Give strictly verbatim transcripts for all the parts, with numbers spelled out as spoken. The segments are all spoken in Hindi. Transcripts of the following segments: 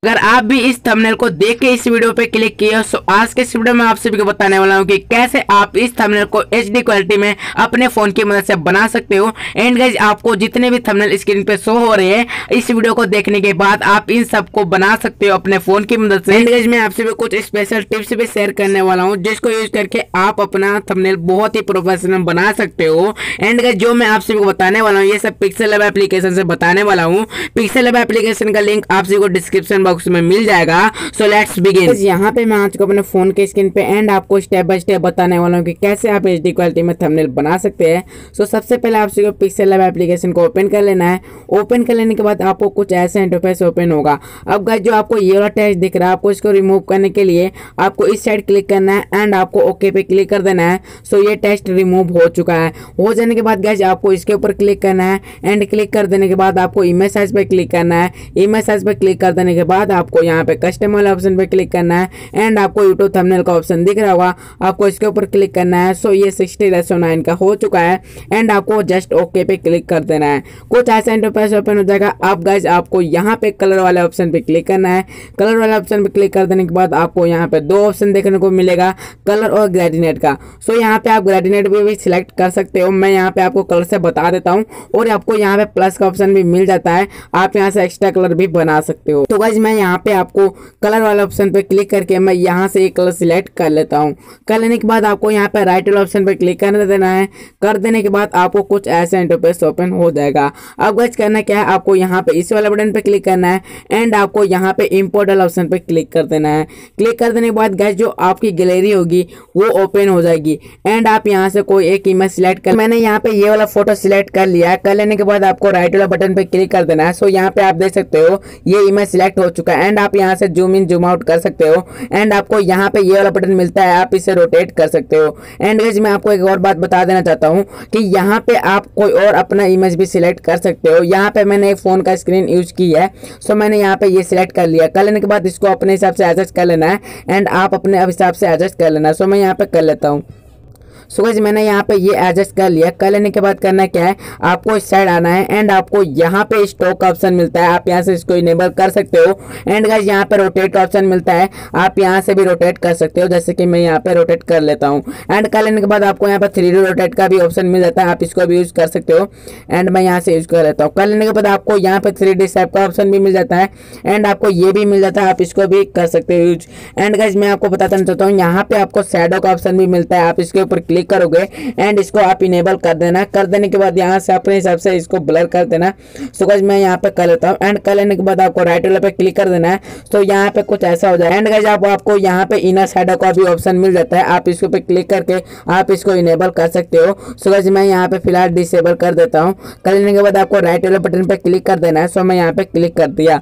अगर आप भी इस थंबनेल को देख के इस वीडियो पे क्लिक किए हो, तो आज के इस वीडियो में आप सभी को बताने वाला हूँ कि कैसे आप इस थंबनेल को एचडी क्वालिटी में अपने फोन की मदद से बना सकते हो। एंड गाइस, आपको जितने भी थंबनेल स्क्रीन पे शो हो रहे हैं, इस वीडियो को देखने के बाद आप इन सब को बना सकते हो अपने फोन की मदद से। एंड गाइस, मैं आपसे भी कुछ स्पेशल टिप्स भी शेयर करने वाला हूँ, जिसको यूज करके आप अपना थंबनेल बहुत ही प्रोफेशनल बना सकते हो। एंड गाइस, जो मैं आप सभी को बताने वाला हूँ, ये सब पिक्सल लैब एप्लीकेशन से बताने वाला हूँ। पिक्सल लैब एप्लीकेशन का लिंक आप सभी को डिस्क्रिप्शन बॉक्स में मिल जाएगा। So let's begin. यहाँ पे मैं आज को अपने फोन के स्क्रीन पे एंड आपको स्टेप बाय स्टेप बताने वाला हूँ कि कैसे आप एचडी क्वालिटी में थंबनेल बना सकते हैं। सो सबसे पहले आप सभी को पिक्सल लैब एप्लीकेशन को ओपन कर लेना है। ओपन कर लेने के बाद आपको कुछ ऐसा इंटरफेस ओपन होगा। अब गाइस, जो आपको ये वाला टेक्स्ट दिख रहा है, आपको इसको रिमूव करने के लिए आपको इस साइड क्लिक करना है एंड आपको ओके पे क्लिक कर देना है। सो ये टेक्स्ट रिमूव हो चुका है। हो जाने के बाद गाइस, आपको इसके ऊपर क्लिक करना है एंड क्लिक कर देने के बाद आपको इमेज साइज पे क्लिक करना है। इमेज साइज पे क्लिक कर देने के बाद आपको यहाँ पे कस्टम वाले ऑप्शन पे क्लिक करना है एंड आपको यूट्यूब थंबनेल का ऑप्शन दिख रहा होगा, आपको इसके ऊपर क्लिक करना है। सो ये सिक्सटी रेशो नाइन का हो चुका है एंड आपको जस्ट ओके पे क्लिक कर देना है। कुछ ऐसा इंटरफेस ओपन हो जाएगा। अब गाइस, आपको यहाँ पे कलर वाले ऑप्शन पे क्लिक करना है। कलर वाले ऑप्शन पे क्लिक कर देने के बाद आपको यहाँ पे दो ऑप्शन देखने को मिलेगा, कलर और ग्रेडिनेट का। सो यहाँ पे आप ग्रेडिनेट भी, भी सिलेक्ट कर सकते हो। मैं यहाँ पे आपको कलर से बता देता हूँ और आपको यहाँ पे प्लस का ऑप्शन भी मिल जाता है, आप यहाँ से एक्स्ट्रा कलर भी बना सकते हो। तो गाइस, मैं यहाँ पे आपको कलर वाले ऑप्शन पे क्लिक करके मैं यहाँ से एक कलर सिलेक्ट कर लेता हूँ। कर लेने के बाद आपको यहाँ पे राइट वाले ऑप्शन पे क्लिक कर देना है। कर देने के बाद आपको कुछ ऐसा इंटरफेस ओपन हो जाएगा। अब गाइस, करना क्या है, आपको यहाँ पे इस वाले बटन पे क्लिक करना है एंड आपको यहाँ पे इंपोर्ट वाले ऑप्शन पे क्लिक कर देना है। क्लिक कर देने के बाद गाइस, जो आपकी गैलरी होगी वो ओपन हो जाएगी एंड आप यहाँ से कोई एक इमेज सिलेक्ट कर। मैंने यहाँ पे ये वाला फोटो सिलेक्ट कर लिया है। कर लेने के बाद आपको राइट वाला बटन पे क्लिक कर देना है। सो यहाँ पे आप देख सकते हो ये इमेज सिलेक्ट हो चुका है एंड आप यहाँ से जूम इन जूम आउट कर सकते हो एंड आपको यहाँ पे ये वाला बटन मिलता है, आप इसे रोटेट कर सकते हो। एंड गाइस, मैं आपको एक और बात बता देना चाहता हूँ कि यहाँ पे आप कोई और अपना इमेज भी सिलेक्ट कर सकते हो। यहाँ पे मैंने एक फोन का स्क्रीन यूज की है, सो मैंने यहाँ पे ये सिलेक्ट कर लिया। कर लेने के बाद इसको अपने हिसाब से एडजस्ट कर लेना है एंड आप अपने हिसाब से एडजस्ट कर लेना। सो मैं यहाँ पे कर लेता हूँ। सो गाइस, मैंने यहाँ पे ये एडजस्ट कर लिया। कर लेने के बाद करना क्या है, आपको इस साइड आना है एंड आपको यहाँ पे स्टॉक का ऑप्शन मिलता है, आप यहाँ से इसको इनेबल कर सकते हो। एंड गाइस, यहाँ पे रोटेट का ऑप्शन मिलता है, आप यहाँ से भी रोटेट कर सकते हो, जैसे कि मैं यहाँ पे रोटेट कर लेता हूँ। एंड कर लेने के बाद आपको यहाँ पे थ्री डी रोटेट का भी ऑप्शन मिल जाता है, आप इसको भी यूज कर सकते हो एंड मैं यहाँ से यूज कर लेता हूँ। कर लेने के बाद आपको यहाँ पे थ्री डी शेप का ऑप्शन भी मिल जाता है एंड आपको ये भी मिल जाता है, आप इसको भी कर सकते हो यूज। एंड गाइस, मैं आपको बताना चाहता हूँ, यहाँ पे आपको शैडो का ऑप्शन भी मिलता है, आप इसके ऊपर क्लिक करोगे एंड इसको आप इनेबल कर देना। कर देने के बाद यहाँ से अपने हिसाब से इसको ब्लर कर देना। सो गाइस, मैं यहाँ पे कर लेता हूँ एंड कर लेने के बाद आपको राइट वाले पे क्लिक कर देना है। तो यहाँ पे कुछ ऐसा हो जाए एंड गाइस, आप आपको यहाँ पे इनर शैडो का भी ऑप्शन मिल जाता है, आप इसको पे क्लिक करके आप इसको इनेबल कर सकते हो। सो गाइस, मैं यहाँ पे फिलहाल डिसेबल कर देता हूँ। कर लेने के बाद आपको राइट वाले बटन पे क्लिक कर देना है। सो मैं यहाँ पे क्लिक कर दिया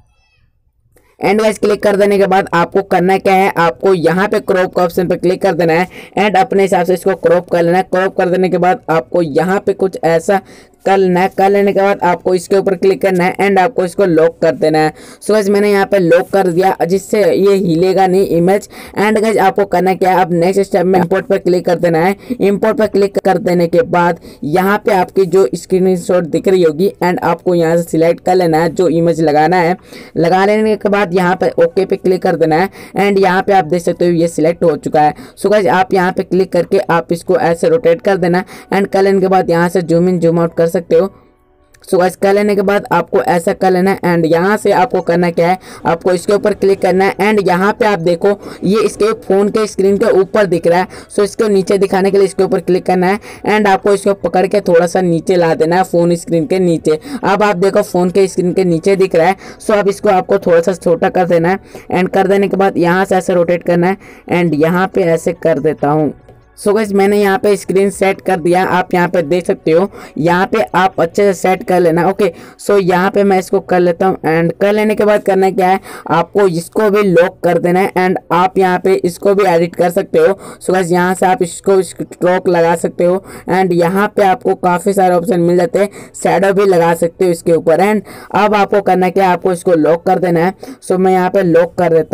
एंड गाइस, क्लिक कर देने के बाद आपको करना क्या है, आपको यहाँ पे क्रॉप का ऑप्शन पे क्लिक कर देना है एंड अपने हिसाब से इसको क्रॉप कर लेना है। क्रॉप कर देने के बाद आपको यहाँ पे कुछ ऐसा कर लेना है। कर लेने के बाद आपको इसके ऊपर क्लिक करना है एंड आपको इसको लॉक कर देना है। सो गाइस, मैंने यहाँ पे लॉक कर दिया, जिससे ये हिलेगा नहीं इमेज। एंड गाइस, आपको करना क्या है, अब नेक्स्ट स्टेप में इंपोर्ट पे क्लिक कर देना है। इंपोर्ट पे क्लिक कर देने के बाद यहाँ पे आपकी जो स्क्रीनशॉट दिख रही होगी एंड आपको यहाँ से सिलेक्ट कर लेना है जो इमेज लगाना है। लगा लेने के बाद यहाँ पे ओके पे क्लिक कर देना है एंड यहाँ पे आप देख सकते हो ये सिलेक्ट हो चुका है। सो गाइस, आप यहाँ पे क्लिक करके आप इसको ऐसे रोटेट कर देना एंड कर लेने के बाद यहाँ से जूम इन जूम आउट कर सकते हो। सो गाइस, कर लेने के बाद आपको ऐसा कर लेना है एंड यहाँ से आपको करना क्या है, आपको इसके ऊपर क्लिक करना है एंड यहाँ पे आप देखो ये इसके फोन के स्क्रीन के ऊपर दिख रहा है। सो इसको नीचे दिखाने के लिए इसके ऊपर क्लिक करना है एंड आपको इसको पकड़ के थोड़ा सा नीचे ला देना है, फोन स्क्रीन के नीचे। अब आप देखो फोन के स्क्रीन के नीचे दिख रहा है। सो अब इसको आपको थोड़ा सा छोटा कर देना है एंड कर देने के बाद यहाँ से ऐसे रोटेट करना है एंड यहाँ पे ऐसे कर देता हूँ। सो गाइस, मैंने यहाँ पे स्क्रीन सेट कर दिया, आप यहाँ पे देख सकते हो। यहाँ पे आप अच्छे से सेट कर लेना। ओके, सो यहाँ पे मैं इसको कर लेता हूँ एंड कर लेने के बाद करना क्या है, आपको इसको भी लॉक कर देना है एंड आप यहाँ पे इसको भी एडिट कर सकते हो। सो गाइस, यहाँ से आप इसको स्ट्रोक लगा सकते हो एंड यहाँ पे आपको काफ़ी सारे ऑप्शन मिल जाते हैं, शैडो भी लगा सकते हो इसके ऊपर। एंड अब आपको करना क्या है, आपको इसको लॉक कर देना है। सो मैं यहाँ पे लॉक कर देता हूँ।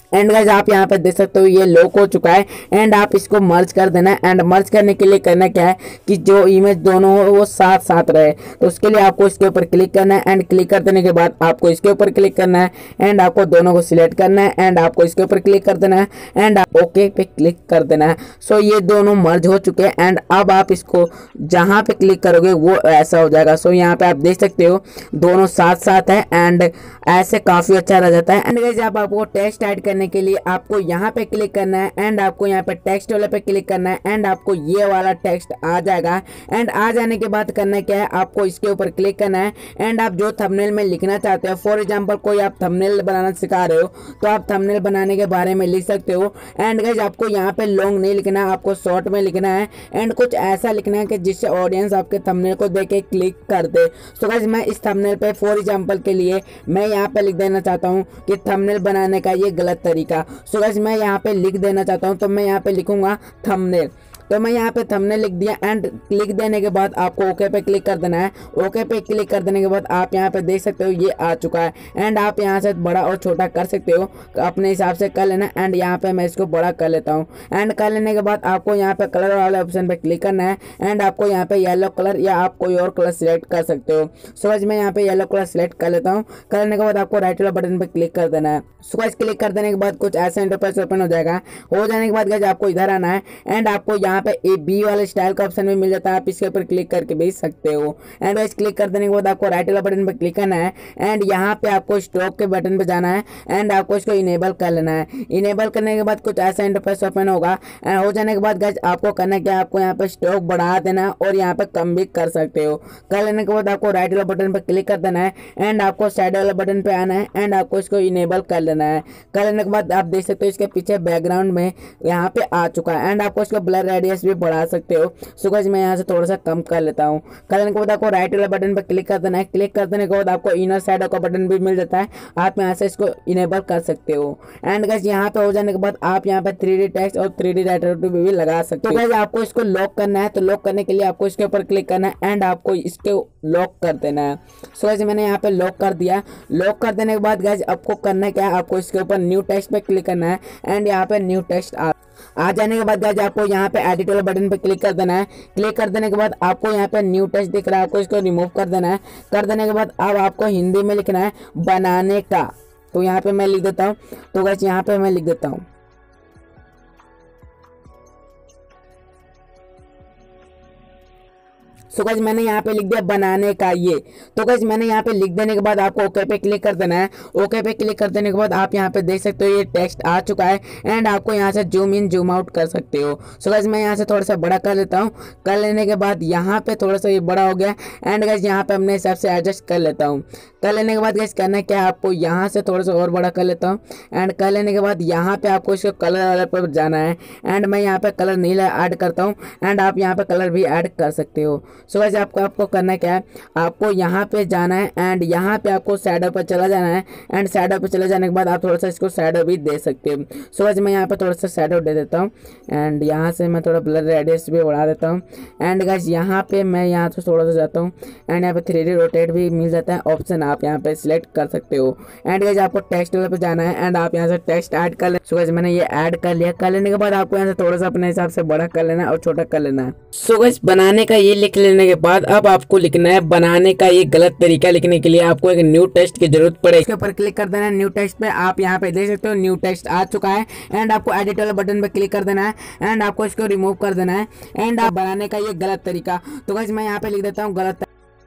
एंड गाइस आप यहाँ पे देख सकते हो ये लॉक हो चुका है एंड आप इसको मर्ज कर देना है। एंड मर्ज करने के लिए करना क्या है कि जो इमेज दोनों हो वो साथ साथ रहे, तो उसके लिए आपको इसके ऊपर क्लिक करना है। एंड क्लिक कर देने के बाद आपको इसके ऊपर क्लिक करना है एंड आपको दोनों को सिलेक्ट करना है एंड आपको इसके ऊपर क्लिक कर देना है एंड आप ओके पे क्लिक कर देना है। सो ये दोनों मर्ज हो चुके हैं एंड अब आप इसको जहाँ पे क्लिक करोगे वो ऐसा हो जाएगा। सो यहाँ पे आप देख सकते हो दोनों साथ साथ है एंड ऐसे काफी अच्छा रह जाता है। एंड गाइस आप आपको टेक्स्ट ऐड करने के लिए आपको यहाँ पे क्लिक करना है एंड आपको यहाँ पे टेक्स्ट वाले पे क्लिक करना है एंड आपको ये वाला टेक्स्ट आ जाएगा। एंड आ जाने के बाद करना क्या है, आपको इसके ऊपर क्लिक करना है एंड आप जो थंबनेल में लिखना चाहते हो, फॉर एग्जांपल कोई आप थंबनेल बनाना सिखा रहे हो तो आप थंबनेल बनाने के बारे में लिख सकते हो। एंड गाइस आपको यहाँ पे लॉन्ग नहीं लिखना है, आपको शॉर्ट में लिखना है एंड कुछ ऐसा लिखना है कि जिससे ऑडियंस आपके थंबनेल को देख के क्लिक कर दे। सो गाइस मैं इस थंबनेल पे फॉर एग्जांपल के लिए मैं यहाँ पे लिख देना चाहता हूँ कि थंबनेल बनाने का ये गलत तरीका। सो गाइस मैं यहाँ पे लिख देना चाहता हूँ, तो मैं यहाँ पे लिखूंगा थंबनेल। तो मैं यहाँ पे थंबनेल लिख दिया एंड क्लिक देने के बाद आपको ओके पे क्लिक कर देना है। ओके पे क्लिक कर देने के बाद आप यहाँ पे देख सकते हो ये आ चुका है एंड आप यहाँ से बड़ा और छोटा कर सकते हो, अपने हिसाब से कर लेना। एंड यहाँ पे मैं इसको बड़ा कर लेता हूँ एंड कर लेने के बाद आपको यहाँ पे कलर वाले ऑप्शन पे क्लिक करना है एंड आपको यहाँ पे येलो कलर या आप कोई और कलर सिलेक्ट कर सकते हो। सो गाइस मैं यहाँ पे येलो कलर सिलेक्ट कर लेता हूँ। करने के बाद आपको राइट वाला बटन पे क्लिक कर देना है। सो गाइस क्लिक कर देने के बाद कुछ ऐसा इंटरफेस ओपन हो जाएगा। हो जाने के बाद गाइस आपको इधर आना है एंड आपको यहाँ पे ए बी वाले स्टाइल का ऑप्शन भी मिल जाता है, आप इसके ऊपर क्लिक करके भेज सकते हो। एंड गाइस क्लिक कर देने के बाद आपको राइट वाला बटन पे क्लिक करना है एंड यहाँ पे आपको स्टॉक के बटन पे जाना है एंड आपको इसको इनेबल कर लेना है। इनेबल करने के बाद कुछ ऐसा इंटरफेस ओपन होगा एंड हो जाने के बाद गाइस आपको करना क्या है, आपको यहाँ पे स्टॉक बढ़ा देना और यहाँ पे कम भी कर सकते हो। कर लेने के बाद आपको राइट वाला बटन पे क्लिक कर देना है एंड आपको साइड वाला बटन पे आना है एंड आपको इसको इनेबल कर लेना है। कर लेने के बाद आप देख सकते हो इसके पीछे बैकग्राउंड में यहाँ पे आ चुका है एंड आपको इसका ब्लर रेडियस भी बढ़ा सकते हो। सो गाइस मैं यहाँ से थोड़ा सा कम कर लेता हूँ। कर लेने के बाद आपको राइट वाला बटन पर क्लिक कर देना है। क्लिक कर देने के बाद आपको इनर साइड का बटन भी मिल जाता है, आप यहाँ से इसको इनेबल कर सकते हो। एंड गाइस यहाँ पे हो जाने के बाद आप यहाँ पे थ्री डी टेक्स्ट और थ्री डी राइटर भी लगा सकते हो। तो गाइस आपको इसको लॉक करना है, तो लॉक करने के लिए आपको इसके ऊपर क्लिक करना है एंड आपको इसको लॉक कर देना है। सो गाइस मैंने यहाँ पे लॉक कर दिया। लॉक कर देने के बाद गाइस आपको करना क्या है, आपको इसके ऊपर न्यू टेक्स्ट पे क्लिक करना है एंड यहाँ पे न्यू टेक्स्ट आ आ जाने के बाद गाइस आपको यहाँ पे एडिट वाले बटन पे क्लिक कर देना है। क्लिक कर देने के बाद आपको यहाँ पे न्यू टेक्स्ट दिख रहा है, आपको इसको रिमूव कर देना है। कर देने के बाद अब आपको हिंदी में लिखना है बनाने का, तो यहाँ पे मैं लिख देता हूँ। तो गाइस यहाँ पे मैं लिख देता हूँ सो गाइस मैंने यहाँ पे लिख दिया बनाने का ये। तो गाइस मैंने यहाँ पे लिख देने के बाद आपको ओके पे क्लिक कर देना है। ओके पे क्लिक कर देने के बाद आप यहाँ पे देख सकते हो ये टेक्स्ट आ चुका है एंड आपको यहाँ से जूम इन जूम आउट कर सकते हो। सो गाइस मैं यहाँ से थोड़ा सा बड़ा कर लेता हूँ। कर लेने के बाद यहाँ पे थोड़ा सा ये बड़ा हो गया एंड गाइस यहाँ पे अपने हिसाब से एडजस्ट कर लेता हूँ। कर लेने के बाद गाइस करना क्या है, आपको यहाँ से थोड़ा सा और बड़ा कर लेता हूँ एंड कर लेने के बाद यहाँ पे आपको इसको कलर वाले पर जाना है एंड मैं यहाँ पे कलर नीला ऐड करता हूँ एंड आप यहाँ पे कलर भी ऐड कर सकते हो। सो गाइस आपको आपको करना क्या है, आपको यहाँ पे जाना है एंड यहाँ पे आपको शैडो पर चला जाना है एंड शैडो पे चले जाने के बाद आप थोड़ा सा इसको शैडो भी दे सकते हो। सो गाइस मैं यहाँ पे थोड़ा सा शैडो दे देता हूँ एंड यहाँ से मैं थोड़ा ब्लर रेडियस भी बढ़ा देता हूँ एंड गाइस यहाँ पे मैं यहाँ से थोड़ा सा जाता हूँ एंड यहाँ पे थ्री डी रोटेट भी मिल जाता है ऑप्शन, आप यहाँ पे सिलेक्ट कर सकते हो। एंड गाइस आपको टेक्स्ट वाले पे जाना है एंड आप यहाँ से टेक्स्ट ऐड कर ले। सो गाइस मैंने ये ऐड कर लिया। कर लेने के बाद आपको यहाँ से थोड़ा सा अपने हिसाब से बड़ा कर लेना है और छोटा कर लेना है। सो गाइस बनाने का ये लिख लेने के बाद अब आपको लिखना है बनाने का ये गलत तरीका। लिखने के लिए आपको एक न्यू टेक्स्ट की जरूरत पड़ेगी। इसके ऊपर क्लिक कर देना है न्यू टेक्स्ट पे। आप यहाँ पे देख सकते हो न्यू टेक्स्ट आ चुका है एंड आपको एडिट वाला बटन पे क्लिक कर देना है एंड आपको इसको रिमूव कर देना है एंड आप बनाने का ये गलत तरीका। तो गाइस मैं यहाँ पे लिख देता हूँ गलत।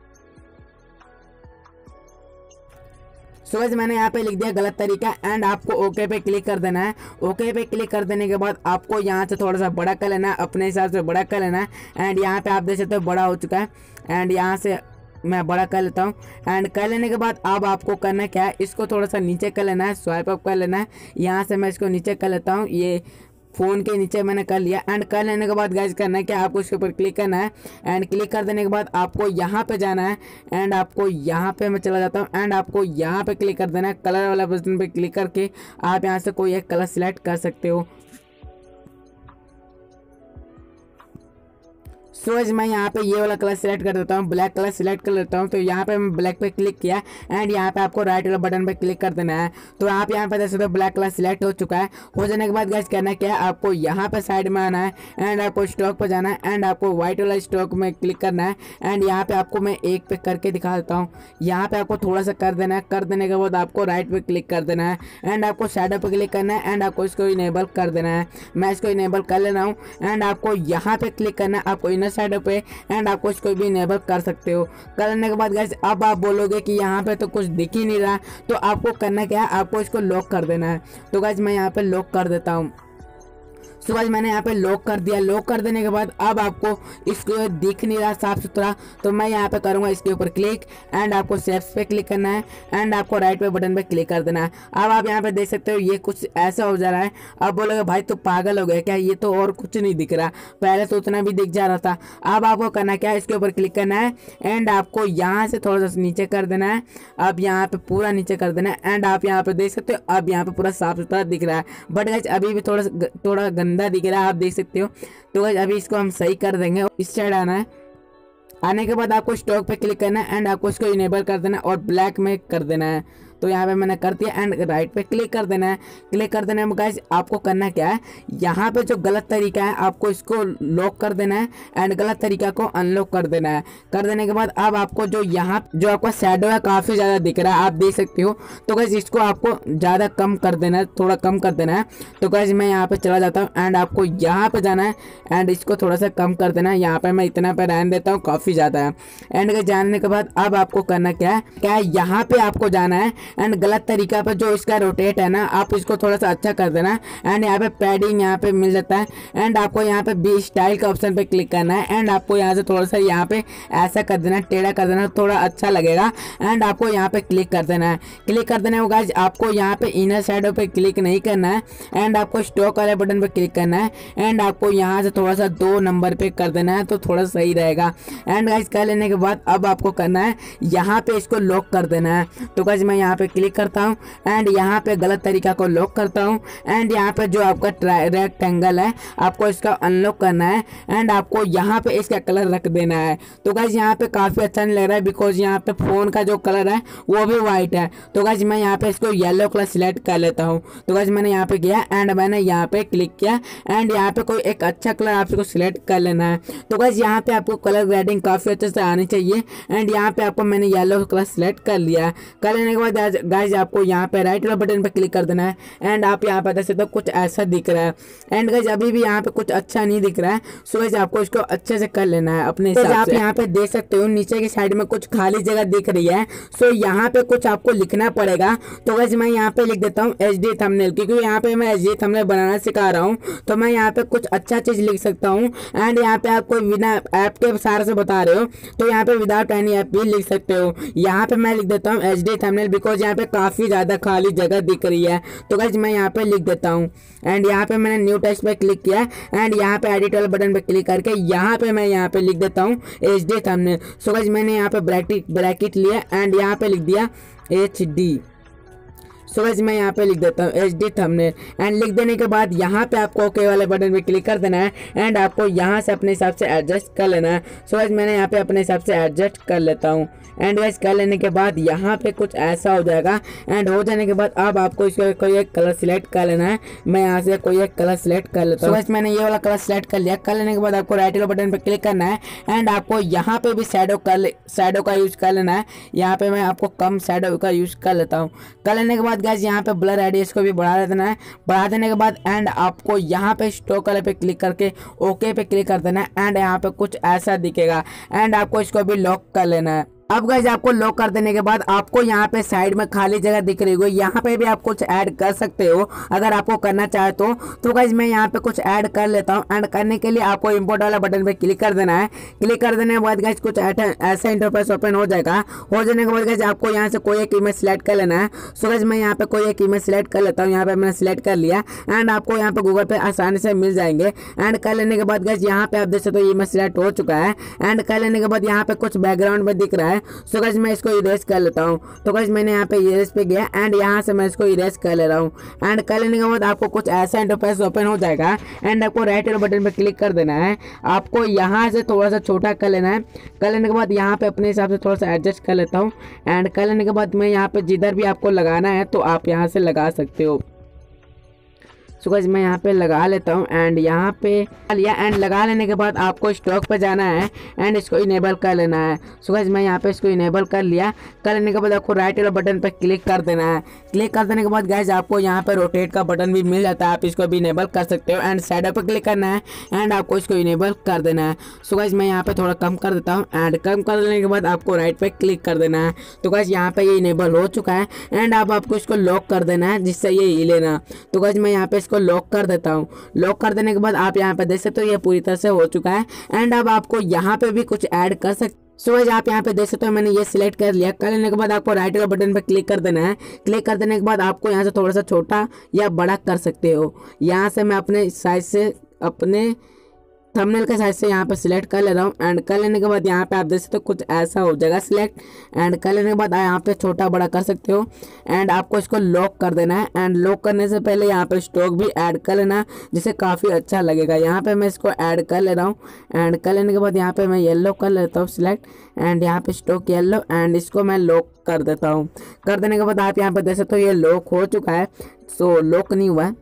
सो गाइस मैंने यहाँ पे लिख दिया गलत तरीका एंड आपको ओके पे क्लिक कर देना है। ओके पे क्लिक कर देने के बाद आपको यहाँ से थोड़ा सा बड़ा कर लेना है, अपने हिसाब से बड़ा कर लेना है एंड यहाँ पे आप देख सकते हो बड़ा हो चुका है एंड यहाँ से मैं बड़ा कर लेता हूँ एंड कर लेने के बाद अब आपको करना क्या है, इसको थोड़ा सा नीचे कर लेना है, स्वाइप अप कर लेना है। यहाँ से मैं इसको नीचे कर लेता हूँ, ये फ़ोन के नीचे मैंने कर लिया एंड कर लेने के बाद गाइस करना है क्या, आपको इसके ऊपर क्लिक करना है एंड क्लिक कर देने के बाद आपको यहाँ पे जाना है एंड आपको यहाँ पे मैं चला जाता हूँ एंड आपको यहाँ पे क्लिक कर देना है। कलर वाला बटन पे क्लिक करके आप यहाँ से कोई एक कलर सिलेक्ट कर सकते हो। सो गाइस मैं यहाँ पे ये वाला कलर सेलेक्ट कर देता हूँ, ब्लैक कलर सेलेक्ट कर लेता हूँ। तो यहाँ पे मैं ब्लैक पे क्लिक किया एंड यहाँ पे आपको राइट वाला बटन पे क्लिक कर देना है। तो आप यहाँ पे देख सकते हो ब्लैक कलर सिलेक्ट हो चुका है। हो जाने के बाद गाइस करना क्या है, आपको यहाँ पे साइड में आना है एंड आपको स्टॉक पे जाना है एंड आपको व्हाइट वाला स्टॉक में क्लिक करना है एंड यहाँ पे आपको मैं एक पे करके दिखा देता हूँ। यहाँ पे आपको थोड़ा सा कर देना है, कर देने के बाद आपको राइट पे क्लिक कर देना है एंड आपको शैडो पे क्लिक करना है एंड आपको इसको इनेबल कर देना है। मैं इसको इनेबल कर लेना हूँ एंड आपको यहाँ पे क्लिक करना है आपको इनर शैडो पे एंड आपको इसको भी इनेबल कर सकते हो। करने के बाद गाइस अब आप बोलोगे कि यहाँ पे तो कुछ दिख ही नहीं रहा, तो आपको करना क्या है, आपको इसको लॉक कर देना है। तो गाइस मैं यहाँ पे लॉक कर देता हूँ। सो गाइस मैंने यहाँ पे लॉक कर दिया। लॉक कर देने के बाद अब आपको इसको दिख नहीं रहा साफ सुथरा, तो मैं यहाँ पे करूँगा इसके ऊपर क्लिक एंड आपको सेव्स पे क्लिक करना है एंड आपको राइट पे बटन पे क्लिक कर देना है। अब आप यहाँ पे देख सकते हो ये कुछ ऐसा हो जा रहा है। अब बोलोगे भाई तो पागल हो गया क्या, ये तो और कुछ नहीं दिख रहा, पहले तो उतना भी दिख जा रहा था। अब आपको करना क्या है, इसके ऊपर क्लिक करना है एंड आपको यहाँ से थोड़ा सा नीचे कर देना है। अब यहाँ पे पूरा नीचे कर देना है एंड आप यहाँ पे देख सकते हो अब यहाँ पे पूरा साफ सुथरा दिख रहा है। बट गाइस अभी भी थोड़ा थोड़ा गंदा दिख रहा है, आप देख सकते हो। तो गाइस अभी इसको हम सही कर देंगे। इस साइड आना है, आने के बाद आपको स्टॉक पे क्लिक करना है एंड आपको इसको इनेबल कर देना है और ब्लैक में कर देना है। तो यहाँ पे मैंने कर दिया एंड राइट पे क्लिक कर देना है। क्लिक कर देने में गाइस आपको करना क्या है, यहाँ पे जो गलत तरीका है आपको इसको लॉक कर देना है एंड गलत तरीका को अनलॉक कर देना है। कर देने के बाद अब आपको जो यहाँ जो आपका शैडो है काफ़ी ज़्यादा दिख रहा है, आप देख सकते हो। तो गाइस इसको आपको ज़्यादा कम कर देना है, थोड़ा कम कर देना है। तो गाइस मैं यहाँ पे चला जाता हूँ एंड आपको यहाँ पे जाना है एंड इसको थोड़ा सा कम कर देना है। यहाँ पे मैं इतना पे रहने देता हूँ, काफ़ी ज़्यादा है। एंड गाइस जाने के बाद अब आपको करना क्या है, क्या है यहाँ पे आपको जाना है एंड गलत तरीका पर जो इसका रोटेट है ना, आप इसको थोड़ा सा अच्छा कर देना एंड यहाँ पे पैडिंग यहाँ पे मिल जाता है एंड आपको यहाँ पे बी स्टाइल का ऑप्शन पे क्लिक करना है एंड आपको यहाँ से थोड़ा सा यहाँ पे ऐसा कर देना, टेढ़ा कर देना, थोड़ा अच्छा लगेगा एंड आपको यहाँ पे क्लिक कर देना है। क्लिक कर देने के बाद आपको यहाँ पे इनर शैडो पे क्लिक नहीं करना है एंड आपको स्टॉक वाले बटन पे क्लिक करना है एंड आपको यहाँ से थोड़ा सा दो नंबर पे कर देना है, तो थोड़ा सही रहेगा। एंड गाइस कर लेने के बाद अब आपको करना है यहाँ पे इसको लॉक कर देना है। तो गाइस मैं यहाँ पे क्लिक करता हूँ एंड यहाँ पे गलत तरीका को लॉक करता हूँ एंड यहाँ पे जो आपका रेक्टेंगल है आपको इसका अनलॉक करना है एंड आपको यहाँ पे इसका कलर रख देना है। तो गाइस यहाँ पे काफ़ी अच्छा नहीं लग रहा है बिकॉज यहाँ पे फ़ोन का जो कलर है वो भी वाइट है। तो गाइस मैं यहाँ पे इसको येलो कलर सिलेक्ट कर लेता हूँ। तो गाइस मैंने यहाँ पे किया एंड मैंने यहाँ पे क्लिक किया एंड यहाँ पे कोई एक अच्छा कलर आपको सिलेक्ट कर लेना है। तो गाइस यहाँ पे आपको कलर ग्रेडिंग काफ़ी अच्छे से आनी चाहिए एंड यहाँ पे आपको मैंने येलो कलर सिलेक्ट कर लिया। कर लेने के बाद गाइस आपको यहाँ पे राइट वाला बटन पे क्लिक कर देना है एंड आप यहाँ पे देख सकते हो कुछ ऐसा दिख रहा है एंड गाइस अभी भी यहाँ पे कुछ अच्छा नहीं दिख रहा है। सो गाइस आपको इसको अच्छे से कर लेना है अपने हिसाब से। आप यहाँ पे देख सकते हो नीचे की साइड में कुछ खाली जगह दिख रही है, सो यहाँ पे कुछ आपको लिखना पड़ेगा। तो गाइस मैं यहाँ पे लिख देता हूँ एच डी थंबनेल, क्योंकि यहाँ पे मैं एच डी थंबनेल बनाना सिखा रहा हूँ, तो मैं यहाँ पे कुछ अच्छा चीज लिख सकता हूँ एंड यहाँ पे आपको बिना ऐप के सहारे से बता रहे हो तो यहाँ पे विदाउट एनी ऐप भी लिख सकते हो। यहाँ पे मैं लिख देता हूँ एच डी थंबनेल बिकॉज यहाँ पे काफी ज्यादा खाली जगह दिख रही है। तो गाइस मैं यहाँ पे लिख देता हूँ एंड यहाँ पे मैंने न्यू टेक्स्ट पे क्लिक किया एंड यहाँ पे एडिट वाले बटन पे क्लिक करके यहाँ पे मैं यहाँ पे लिख देता हूँ H D thumbnail. So guys मैंने यहाँ पे ब्रैकेट ब्रैकेट लिया एंड यहाँ पे लिख दिया एच डी। सो गाइस मैं यहाँ पे लिख देता हूँ एच डी थंबनेल एंड लिख देने के बाद यहाँ पे आपको ओके वाले बटन पे क्लिक कर देना है एंड आपको यहाँ से अपने हिसाब से एडजस्ट कर लेना है। सो गाइस मैंने यहाँ पे अपने हिसाब से एडजस्ट कर लेता हूँ एंड गाइस कर लेने के बाद यहाँ पे कुछ ऐसा हो जाएगा एंड हो जाने के बाद अब आपको इसका कोई एक कलर सिलेक्ट कर लेना है। मैं यहाँ से कोई एक कलर सिलेक्ट कर लेता हूँ। गाइस मैंने ये वाला कलर सिलेक्ट कर लिया। कर लेने के बाद आपको राइट वाले बटन पे क्लिक करना है एंड आपको यहाँ पे भी शैडो कर शैडो का यूज कर लेना है। यहाँ पे मैं आपको कम शैडो का यूज कर लेता हूँ। कर लेने के बाद गाइस यहाँ पे ब्लर रेडियस को भी बढ़ा देना है। बढ़ा देने के बाद एंड आपको यहाँ पे स्टॉक वाले पे क्लिक करके ओके पे क्लिक कर देना है एंड यहाँ पे कुछ ऐसा दिखेगा एंड आपको इसको भी लॉक कर लेना है। अब गाइस आपको लॉक कर देने के बाद आपको यहाँ पे साइड में खाली जगह दिख रही होगी, यहाँ पे भी आप कुछ ऐड कर सकते हो अगर आपको करना चाहे तो। तो गाइस मैं यहाँ पे कुछ ऐड कर लेता हूँ एंड करने के लिए आपको इंपोर्ट वाला बटन पे क्लिक कर देना है। क्लिक कर देने के बाद गाइस कुछ ऐसा इंटरफेस ओपन हो जाएगा। हो जाने के बाद गाइस आपको यहाँ से कोई एक इमेज सिलेक्ट कर लेना है। सो गाइस मैं यहाँ पे कोई एक इमेज सिलेक्ट कर लेता हूँ। यहाँ पे मैंने सिलेक्ट कर लिया एंड आपको यहाँ पे गूगल पे आसानी से मिल जाएंगे। एंड कर लेने के बाद गाइस यहाँ पे आप देख सकते हो इमेज सिलेक्ट हो चुका है एंड कर लेने के बाद यहाँ पे कुछ बैकग्राउंड में दिख रहा है है। सो गाइस मैं इसको इरेज कर लेता हूँ। तो गाइस मैंने यहाँ पे इरेज पे गया एंड यहाँ से मैं इसको इरेज कर ले रहा हूँ। एंड कर लेने के बाद आपको कुछ ऐसा इंटरफेस ओपन हो जाएगा एंड आपको राइट वाले बटन पे क्लिक कर देना है। आपको यहाँ से थोड़ा सा छोटा कर लेना है। कर लेने के बाद यहाँ पे अपने हिसाब से थोड़ा सा एडजस्ट कर लेता हूँ एंड कर लेने के बाद मैं यहाँ पे जिधर भी आपको लगाना है तो आप यहाँ से लगा सकते हो। सो गाइस मैं यहाँ पे लगा लेता हूँ एंड यहाँ पे लिया एंड लगा लेने के बाद आपको स्टॉक पे जाना है एंड इसको इनेबल कर लेना है। सो गाइस मैं यहाँ पे इसको इनेबल कर लिया। कर लेने के बाद आपको राइट वाला बटन पे क्लिक कर देना है। क्लिक कर देने के बाद गाइस आपको यहाँ पे रोटेट का बटन भी मिल जाता है, आप इसको भी इनेबल कर सकते हो एंड साइड पे क्लिक करना है एंड आपको इसको इनेबल कर देना है। सो गाइस मैं यहाँ पे थोड़ा कम कर देता हूँ एंड कम कर देने के बाद आपको राइट पे क्लिक कर देना है। तो गाइस यहाँ पे ये इनेबल हो चुका है एंड अब आपको इसको लॉक कर देना है जिससे ये हिले ना। तो गाइस मैं यहाँ पे इसको लॉक कर देता हूँ। लॉक कर देने के बाद आप यहाँ पे देख सकते हो ये पूरी तरह से हो चुका है एंड अब आपको यहाँ पे भी कुछ ऐड कर सकते। सो गाइस आप यहाँ पे देख सकते हो मैंने ये सिलेक्ट कर लिया। कर लेने के बाद आपको राइट वाला बटन पे क्लिक कर देना है। क्लिक कर देने के बाद आपको यहाँ से थोड़ा सा छोटा या बड़ा कर सकते हो। यहाँ से मैं अपने साइज से अपने थंबनेल के साइज से यहाँ पे सिलेक्ट कर ले रहा हूँ एंड कर लेने के बाद यहाँ पे आप देख सकते हो कुछ ऐसा हो जाएगा सिलेक्ट एंड कर लेने के बाद यहाँ पे छोटा बड़ा कर सकते हो एंड आपको इसको लॉक कर देना है एंड लॉक करने से पहले यहाँ पे स्टॉक भी ऐड कर लेना जिससे काफ़ी अच्छा लगेगा। यहाँ पे मैं इसको ऐड कर ले रहा हूँ एंड कर लेने के बाद यहाँ पे मैं येलो कर लेता हूँ सिलेक्ट एंड यहाँ पे स्टॉक येलो एंड इसको मैं लॉक कर देता हूँ। कर देने के बाद आप यहाँ पे देख सकते हो ये लॉक हो चुका है। सो लॉक नहीं हुआ है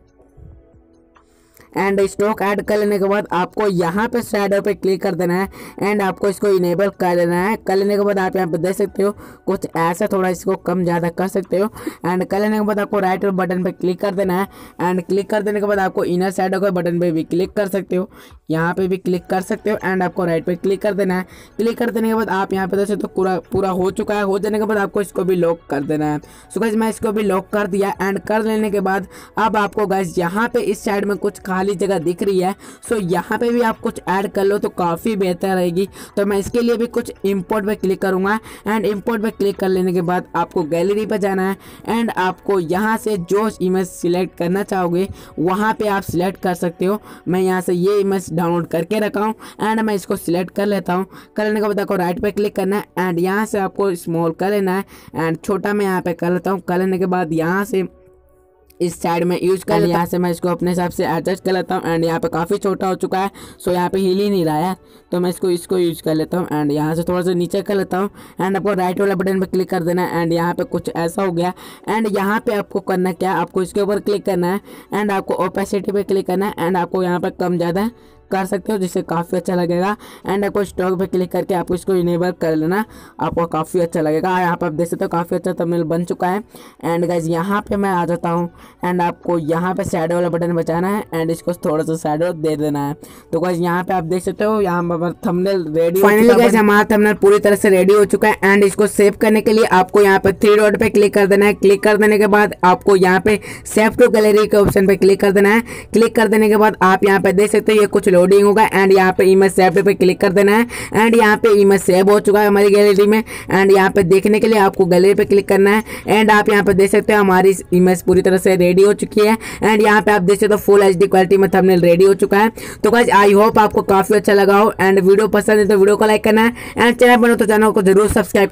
एंड स्टॉक ऐड कर लेने के बाद आपको यहाँ पे शैडो पे क्लिक कर देना है एंड आपको इसको इनेबल कर देना है। कर लेने के बाद आप यहाँ पे देख सकते हो कुछ ऐसा थोड़ा इसको कम ज़्यादा कर सकते हो एंड कर लेने के बाद आपको राइट बटन पे क्लिक कर देना है एंड क्लिक कर देने के बाद आपको इनर शैडो के बटन पे भी क्लिक कर सकते हो, यहाँ पे भी क्लिक कर सकते हो एंड आपको राइट पे क्लिक कर देना है। क्लिक कर देने के बाद आप यहाँ पे देख सकते हो पूरा पूरा हो चुका है। हो जाने के बाद आपको इसको भी लॉक कर देना है। सो गाइस मैं इसको भी लॉक कर दिया एंड कर लेने के बाद अब आपको गाइस यहाँ पे इस साइड में कुछ खाली जगह दिख रही है। सो यहाँ पे भी आप कुछ ऐड कर लो तो काफ़ी बेहतर रहेगी। तो मैं इसके लिए भी कुछ इंपोर्ट पे क्लिक करूँगा एंड इंपोर्ट पे क्लिक कर लेने के बाद आपको गैलरी पे जाना है एंड आपको यहाँ से जो इमेज सिलेक्ट करना चाहोगे वहाँ पे आप सिलेक्ट कर सकते हो। मैं यहाँ से ये इमेज डाउनलोड करके रखा हूँ एंड मैं इसको सिलेक्ट कर लेता हूँ। कर लेने के बाद आपको राइट पे क्लिक करना है एंड यहाँ से आपको स्मॉल कर लेना है एंड छोटा मैं यहाँ पे कर लेता हूँ। कर लेने के बाद यहाँ से इस साइड में यूज कर यहाँ से मैं इसको अपने हिसाब से एडजस्ट कर लेता हूँ एंड यहाँ पे काफ़ी छोटा हो चुका है। सो यहाँ पे हिल ही नहीं रहा है तो मैं इसको इसको यूज कर लेता हूँ एंड यहाँ से थोड़ा सा नीचे कर लेता हूँ एंड आपको राइट वाला बटन पे क्लिक कर देना है एंड यहाँ पे कुछ ऐसा हो गया एंड यहाँ पे आपको करना क्या, आपको इसके ऊपर क्लिक करना है एंड आपको ओपेसिटी पे क्लिक करना है एंड आपको यहाँ पे कम ज़्यादा कर सकते हो जिससे काफ़ी अच्छा लगेगा एंड आपको स्टॉक पे क्लिक करके आपको इसको इनेबल कर लेना, आपको काफ़ी अच्छा लगेगा। यहाँ पे आप देख सकते हो काफ़ी अच्छा थंबनेल बन चुका है एंड गाइस यहाँ पे मैं आ जाता हूँ एंड आपको यहाँ पे शैडो वाला बटन बचाना है एंड इसको थोड़ा सा शैडो दे देना है। तो गाइस यहाँ पे आप देख सकते हो यहाँ पर थंबनेल रेडी फाइनली गाइस हमारा थंबनेल पूरी तरह से रेडी हो चुका है एंड इसको सेव करने के लिए आपको यहाँ पे थ्री डॉट पे क्लिक कर देना है। क्लिक कर देने के बाद आपको यहाँ पे सेव टू गैलरी के ऑप्शन पे क्लिक कर देना है। क्लिक कर देने के बाद आप यहाँ पे देख सकते हो ये कुछ लोडिंग होगा एंड यहाँ पे इमेज सेव पे क्लिक कर देना है एंड यहाँ पे इमेज सेव हो चुका है हमारी गैलरी में एंड यहाँ पे देखने के लिए आपको गैलरी पे क्लिक करना है एंड आप यहाँ पे देख सकते हो हमारी इमेज पूरी तरह से रेडी हो चुकी है एंड यहाँ पे आप देख सकते हो फुल एच डी क्वालिटी में थंबनेल रेडी हो चुका है। तो गाइस आई होप आपको काफी अच्छा लगा हो एंड वीडियो पसंद है तो वीडियो को लाइक करना है एंड चैनल बनो तो चैनल को जरूर सब्सक्राइब